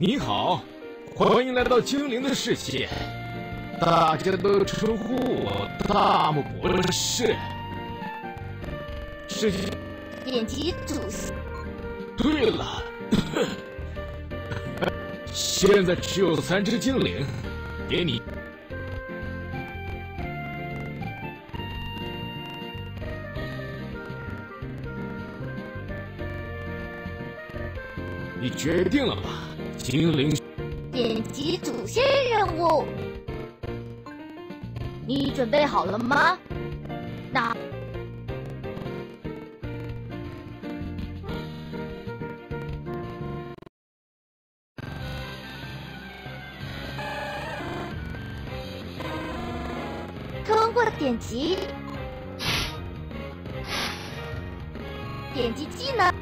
你好，欢迎来到精灵的世界。大家都称呼我大木博士。是。 点击主线。 对了，现在只有3只精灵，给你。你决定了吗，精灵？ 点击主线任务。你准备好了吗？那。通过点击技能。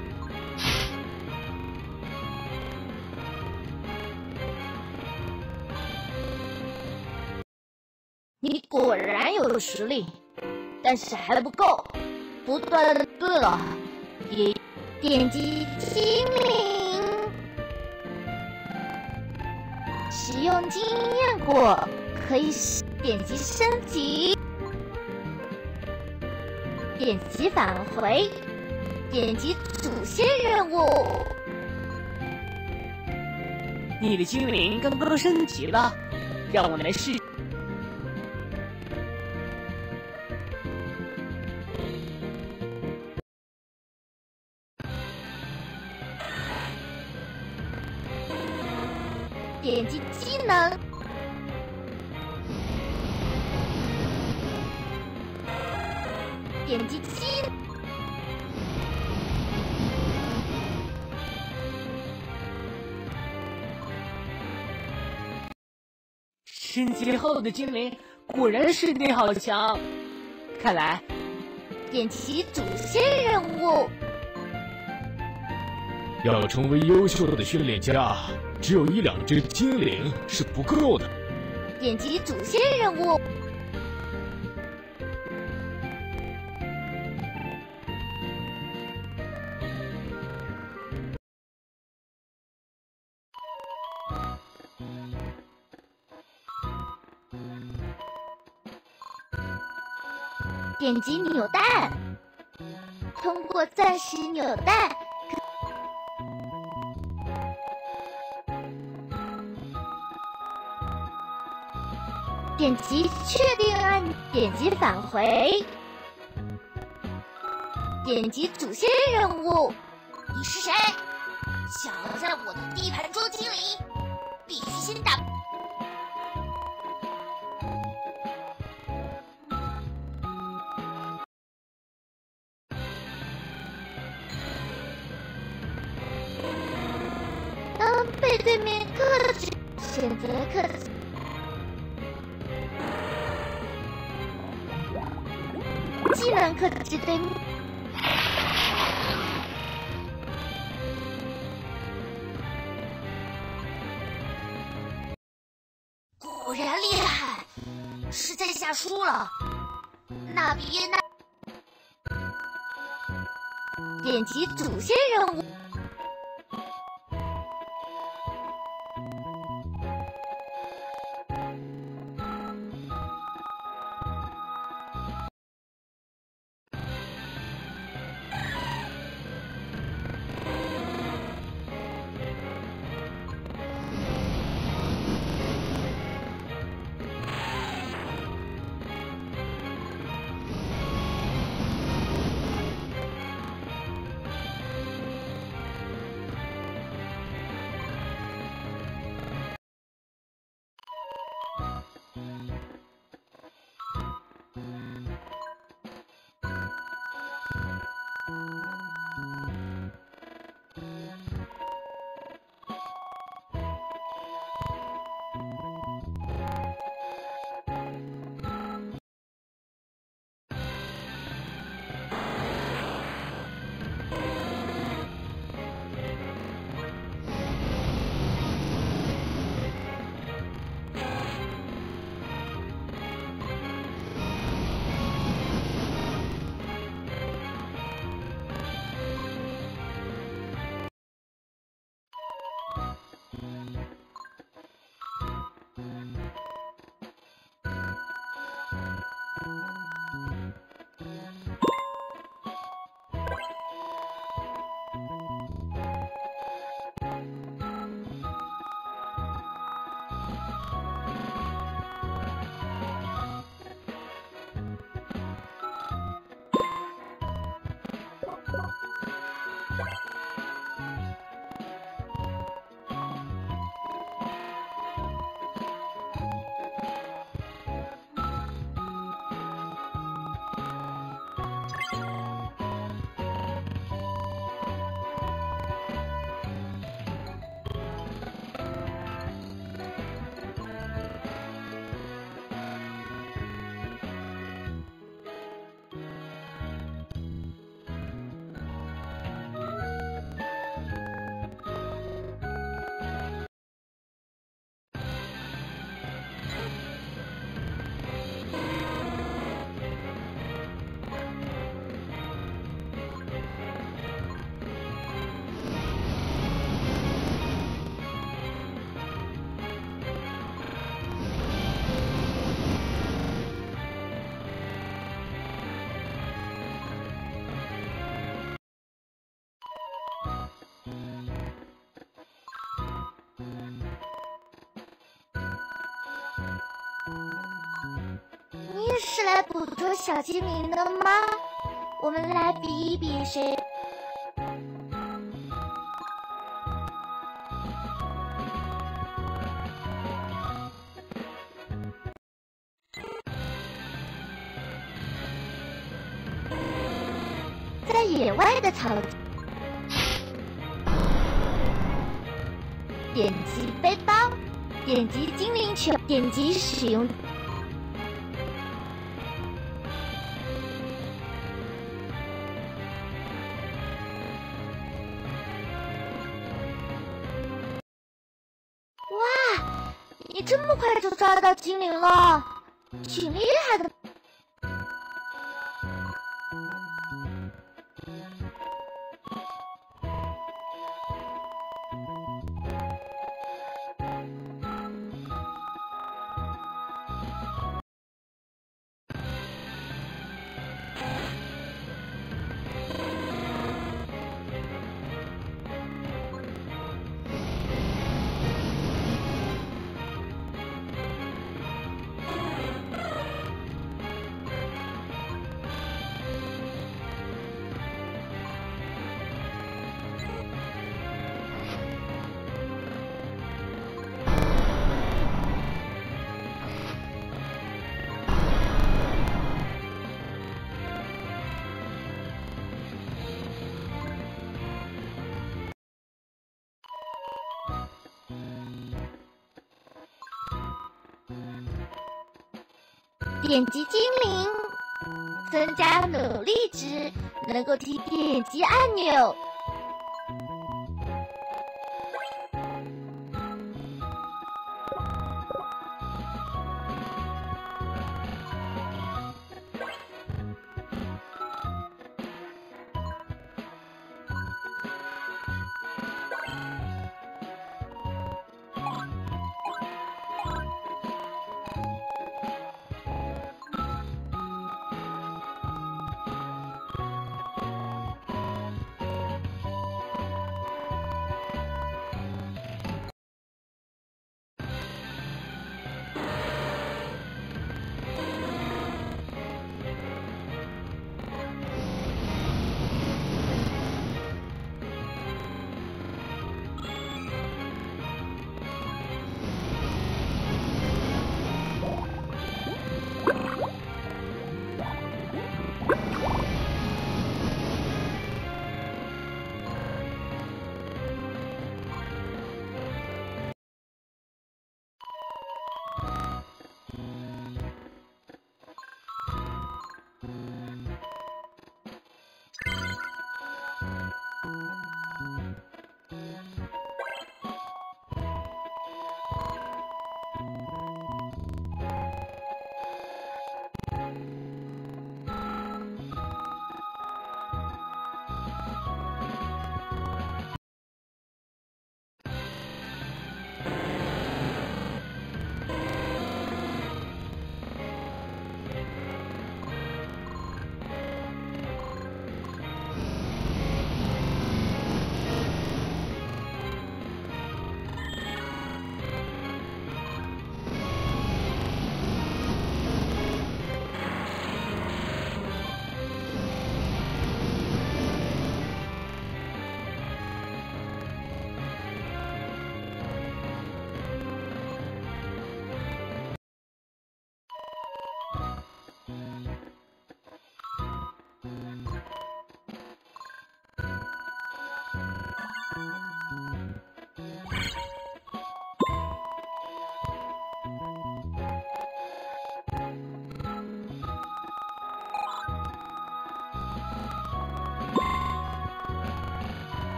你果然有实力，但是还不够，不断的对了，也点击精灵，使用经验果可以点击升级，点击返回，点击主线任务。 你的精灵刚刚升级了，让我们来试。 点击技能，点击技能， 升级后的精灵果然实力好强，看来点击主线任务。 要成为优秀的训练家，只有1-2只精灵是不够的。 点击主线任务。点击扭蛋，通过暂时扭蛋。点击确定按钮，点击返回，点击主线任务。 你是谁？想要在我的地盘捉精灵，必须先打。 当被对面克制，选择克制。技能克制对面。 果然厉害，实在下输了。那别那。 点击主线任务。 你也是来捕捉小精灵的吗？我们来比一比谁。在野外的草地，点击背包，点击精灵球，点击使用。哇，你这么快就抓到精灵了，挺厉害的。点击精灵，增加努力值，能够点击按钮